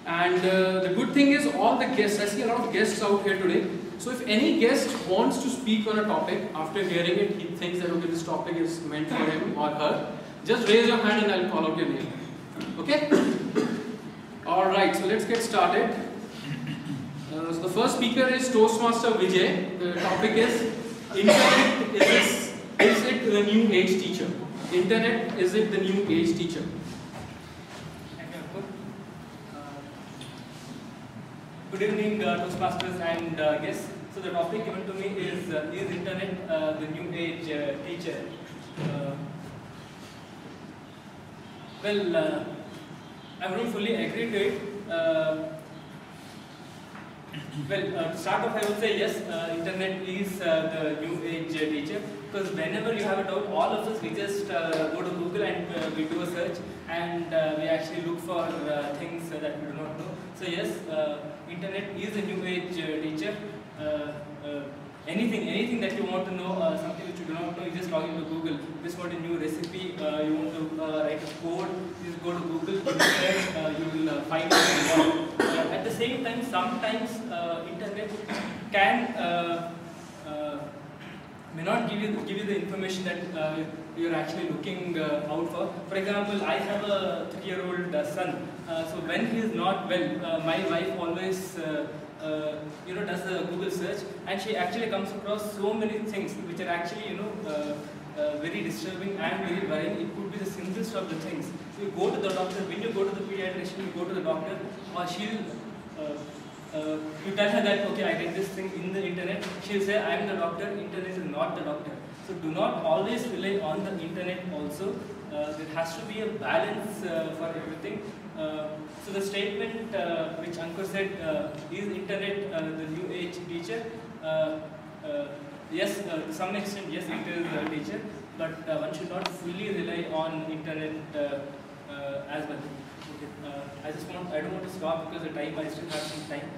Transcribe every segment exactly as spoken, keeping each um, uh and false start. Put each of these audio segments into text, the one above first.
And uh, the good thing is all the guests, I see a lot of guests out here today. So if any guest wants to speak on a topic, after hearing it, he thinks that okay, this topic is meant for him or her, just raise your hand and I'll call out your name. Okay? Alright, so let's get started. Uh, so the first speaker is Toastmaster Vijay. The topic is Internet, is, is it the new age teacher? Internet, is it the new age teacher? Good evening, uh, Toastmasters and uh, guests. So the topic given to me is uh, is Internet uh, the new age uh, teacher? Uh, well, uh, I wouldn't fully agree to it. Uh, well, uh, to start off, I would say yes, uh, Internet is uh, the new age uh, teacher, because whenever you have a doubt, all of us we just uh, go to Google and uh, we do a search, and uh, we actually look for uh, things uh, that we do not know. So yes, uh, Internet is a new age uh, teacher. Uh, uh, anything, anything that you want to know, uh, something which you do not know, you just log into Google. You just want a new recipe, uh, you want to uh, write a code, you just go to Google, you search, uh, you will uh, find it. Uh, at the same time, sometimes uh, Internet can uh, uh, may not give you give you the information that uh, you're actually looking uh, out for. For example, I have a three-year-old uh, son. Uh, so when he is not well, uh, my wife always uh, uh, you know does a Google search, and she actually comes across so many things which are actually you know uh, uh, very disturbing and very worrying. It could be the simplest of the things. So you go to the doctor. When you go to the pediatrician, you go to the doctor, or she'll uh, uh, you tell her that okay, I read this thing in the internet. She'll say I am the doctor. Internet is not the doctor. So do not always rely on the internet also. Uh, there has to be a balance uh, for everything. Uh, so the statement uh, which Ankur said, uh, is internet uh, the new age teacher? Uh, uh, yes, uh, to some extent yes it is a teacher, but uh, one should not fully rely on internet uh, uh, as well. Okay. Uh, I just want, I don't want to stop because the time, I still have some time.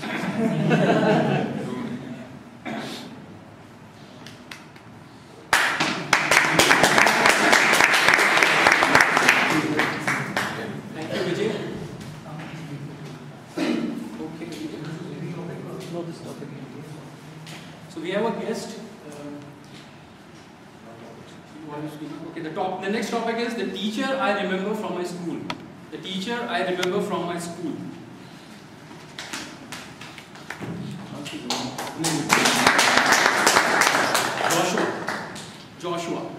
So we have a guest. Uh, okay, the top. The next topic is the teacher I remember from my school. The teacher I remember from my school. Joshua. Joshua.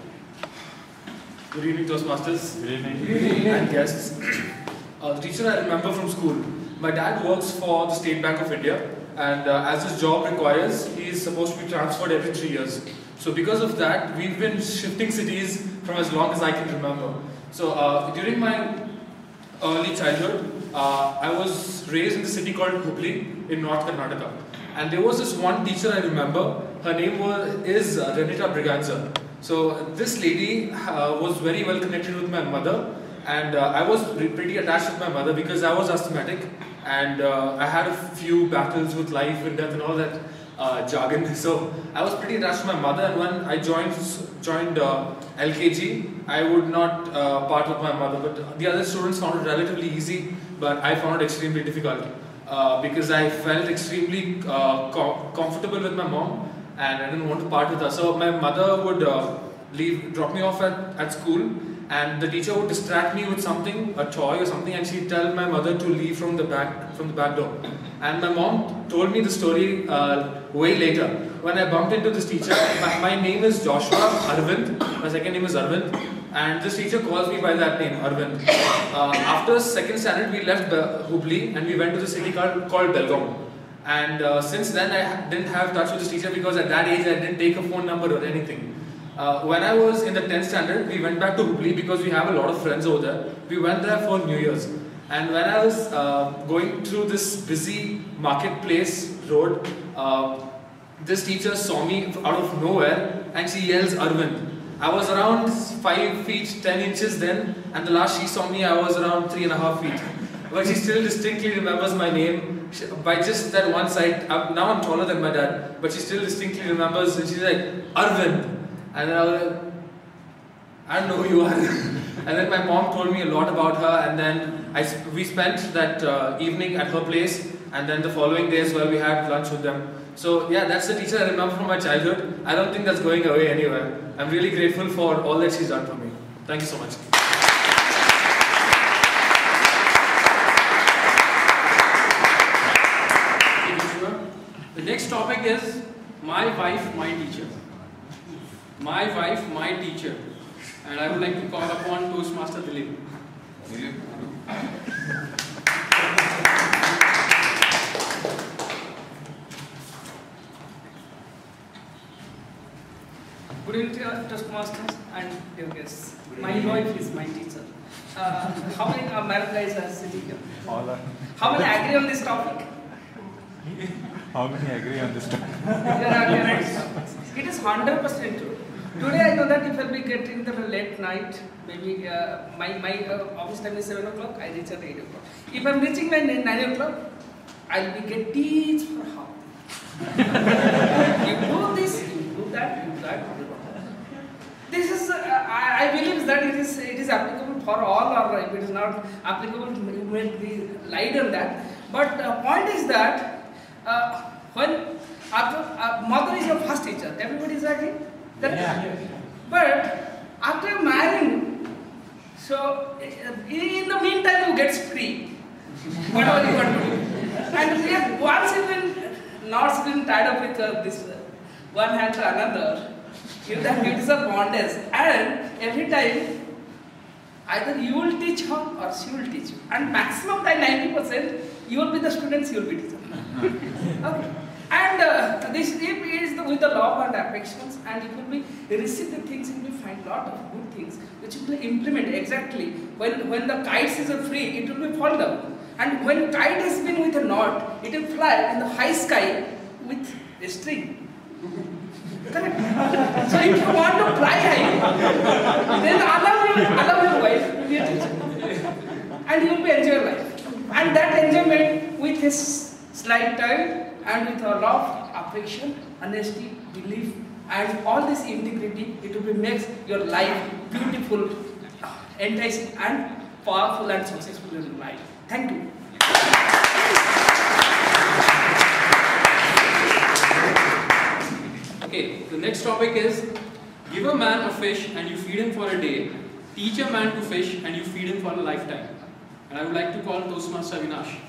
Good evening, Toastmasters. Good evening. Good evening. And guests. Uh, the teacher I remember from school. My dad works for the State Bank of India, and uh, as his job requires, he is supposed to be transferred every three years. So because of that, we've been shifting cities from as long as I can remember. So uh, during my early childhood, uh, I was raised in the city called Hubli in North Karnataka. And there was this one teacher I remember. Her name was is uh, Renita Briganza. So this lady uh, was very well connected with my mother, and uh, I was pretty attached with my mother because I was asthmatic, and uh, I had a few battles with life and death and all that uh, jargon. So I was pretty attached to my mother, and when I joined joined uh, L K G, I would not uh, part with my mother, but the other students found it relatively easy, but I found it extremely difficult uh, because I felt extremely uh, com comfortable with my mom, and I didn't want to part with her. So my mother would uh, leave, drop me off at, at school, and the teacher would distract me with something, a toy or something, and she'd tell my mother to leave from the back from the back door. And my mom told me the story uh, way later. When I bumped into this teacher, my, my name is Joshua Arvind, my second name is Arvind, and this teacher calls me by that name, Arvind. Uh, after second standard, we left Hubli and we went to the city called, called Belgaum. And uh, since then, I didn't have touch with this teacher because at that age, I didn't take a phone number or anything. Uh, when I was in the tenth standard, we went back to Hubli because we have a lot of friends over there. We went there for New Year's. And when I was uh, going through this busy marketplace road, uh, this teacher saw me out of nowhere and she yells, Arvind. I was around five feet ten inches then, and the last she saw me, I was around three and a half feet. But she still distinctly remembers my name she, by just that one side. I'm, now I'm taller than my dad, but she still distinctly remembers, and she's like, Arvind. And then I was like, I don't know who you are. And then my mom told me a lot about her, and then I, we spent that uh, evening at her place, and then the following day as well we had lunch with them. So yeah, that's the teacher I remember from my childhood. I don't think that's going away anywhere. I'm really grateful for all that she's done for me. Thank you so much. The next topic is my wife, my teacher. My wife, my teacher. And I would like to call upon Toastmaster Dilip. Good evening to Toastmasters and dear guests. My wife is my teacher. Uh, how many uh, married guys are sitting here? All are. How many agree on this topic? How many agree on this topic? It is one hundred percent true. Today I know that if I'll be getting the late night, maybe uh, my, my uh, office time is seven o'clock, I reach at eight o'clock. If I'm reaching by nine o'clock, I'll be get teach for half. You do this, you do that, you do that. This is, uh, I, I believe that it is it is applicable for all, or if it is not applicable, you may be light on that. But the uh, point is that uh, when after, uh, mother is your first teacher, everybody is agree? Yeah. But after marrying, so in the meantime you get free, whatever you want to do. And we have once even not been tied up with uh, this uh, one hand to another, if that it is a bondage, and every time either you will teach her or she will teach you, and maximum time ninety percent you will be the students, you will be teacher. Okay. And uh, this is the, with the love and affections, and it will be receive the things, it will find lot of good things which it will implement exactly. When when the kites is free, it will be fall down, and when kite has been with a knot, it will fly in the high sky with a string. Correct. So if you want to fly high, then allow your allow your wife to be a teacher, and you will be enjoy life, and that enjoyment with his slight time. And with a love, affection, honesty, belief, and all this integrity, it will be makes your life beautiful, enticing, and powerful and successful in life. Thank you. Okay, the next topic is give a man a fish and you feed him for a day. Teach a man to fish and you feed him for a lifetime. And I would like to call Toastmaster Avinash.